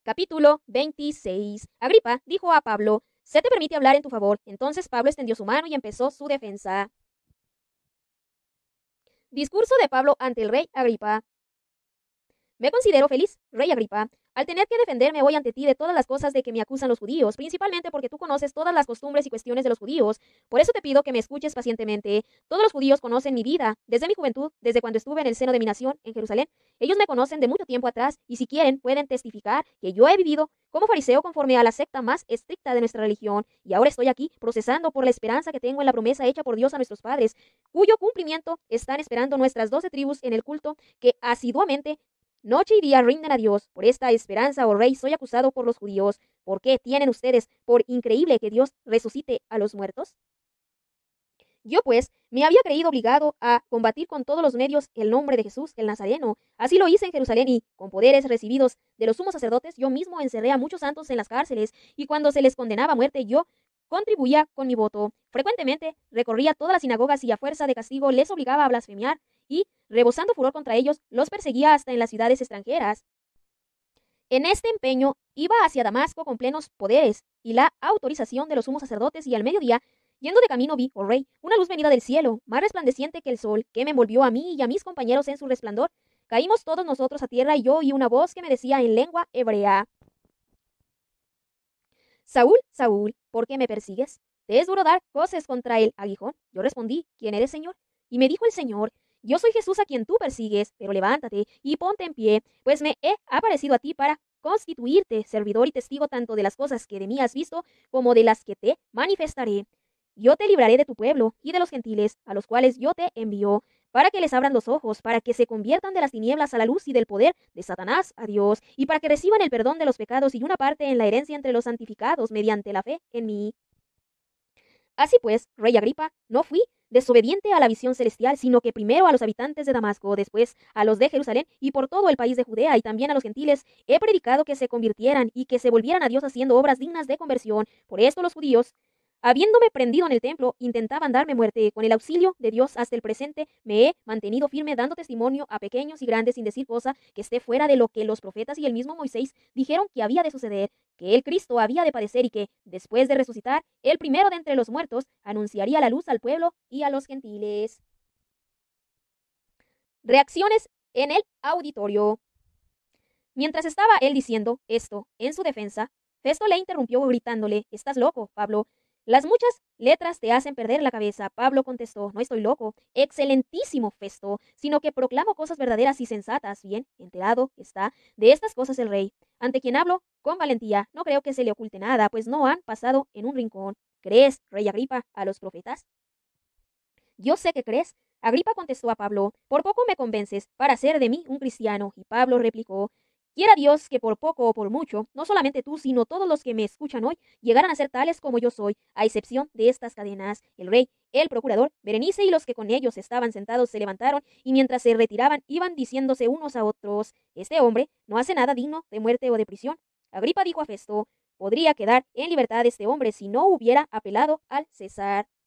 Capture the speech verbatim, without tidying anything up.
Capítulo veintiséis. Agripa dijo a Pablo: «Se te permite hablar en tu favor». Entonces Pablo extendió su mano y empezó su defensa. Discurso de Pablo ante el rey Agripa. Me considero feliz, rey Agripa, al tener que defenderme hoy ante ti de todas las cosas de que me acusan los judíos, principalmente porque tú conoces todas las costumbres y cuestiones de los judíos. Por eso te pido que me escuches pacientemente. Todos los judíos conocen mi vida, desde mi juventud, desde cuando estuve en el seno de mi nación, en Jerusalén. Ellos me conocen de mucho tiempo atrás y si quieren pueden testificar que yo he vivido como fariseo conforme a la secta más estricta de nuestra religión, y ahora estoy aquí procesando por la esperanza que tengo en la promesa hecha por Dios a nuestros padres, cuyo cumplimiento están esperando nuestras doce tribus en el culto que asiduamente noche y día rinden a Dios. Por esta esperanza, oh rey, soy acusado por los judíos. ¿Por qué tienen ustedes por increíble que Dios resucite a los muertos? Yo pues me había creído obligado a combatir con todos los medios el nombre de Jesús el Nazareno. Así lo hice en Jerusalén y, con poderes recibidos de los sumos sacerdotes, yo mismo encerré a muchos santos en las cárceles, y cuando se les condenaba a muerte, yo contribuía con mi voto. Frecuentemente recorría todas las sinagogas y a fuerza de castigo les obligaba a blasfemiar y, rebosando furor contra ellos, los perseguía hasta en las ciudades extranjeras. En este empeño iba hacia Damasco con plenos poderes y la autorización de los sumos sacerdotes, y al mediodía, yendo de camino, vi, oh rey, una luz venida del cielo, más resplandeciente que el sol, que me envolvió a mí y a mis compañeros en su resplandor. Caímos todos nosotros a tierra, y yo oí una voz que me decía en lengua hebrea: Saúl, Saúl, ¿por qué me persigues? ¿Te es duro dar coces contra el aguijón? Yo respondí: ¿Quién eres, Señor? Y me dijo el Señor: Yo soy Jesús a quien tú persigues, pero levántate y ponte en pie, pues me he aparecido a ti para constituirte servidor y testigo tanto de las cosas que de mí has visto como de las que te manifestaré. Yo te libraré de tu pueblo y de los gentiles, a los cuales yo te envío, para que les abran los ojos, para que se conviertan de las tinieblas a la luz y del poder de Satanás a Dios, y para que reciban el perdón de los pecados y una parte en la herencia entre los santificados mediante la fe en mí. Así pues, rey Agripa, no fui desobediente a la visión celestial, sino que primero a los habitantes de Damasco, después a los de Jerusalén y por todo el país de Judea, y también a los gentiles, he predicado que se convirtieran y que se volvieran a Dios haciendo obras dignas de conversión. Por esto los judíos, habiéndome prendido en el templo, intentaban darme muerte. Con el auxilio de Dios hasta el presente me he mantenido firme, dando testimonio a pequeños y grandes, sin decir cosa que esté fuera de lo que los profetas y el mismo Moisés dijeron que había de suceder, que el Cristo había de padecer y que, después de resucitar, el primero de entre los muertos, anunciaría la luz al pueblo y a los gentiles. Reacciones en el auditorio. Mientras estaba él diciendo esto en su defensa, Festo le interrumpió gritándole: «Estás loco, Pablo. Las muchas letras te hacen perder la cabeza». Pablo contestó: «No estoy loco, excelentísimo Festo, sino que proclamo cosas verdaderas y sensatas. Bien enterado está de estas cosas el rey, ante quien hablo con valentía. No creo que se le oculte nada, pues no han pasado en un rincón. ¿Crees, rey Agripa, a los profetas?» «Yo sé que crees». Agripa contestó a Pablo: «Por poco me convences para hacer de mí un cristiano». Y Pablo replicó: «Quiera Dios que por poco o por mucho, no solamente tú, sino todos los que me escuchan hoy, llegaran a ser tales como yo soy, a excepción de estas cadenas». El rey, el procurador, Berenice y los que con ellos estaban sentados se levantaron, y mientras se retiraban iban diciéndose unos a otros: «Este hombre no hace nada digno de muerte o de prisión». Agripa dijo a Festo: «Podría quedar en libertad este hombre si no hubiera apelado al César».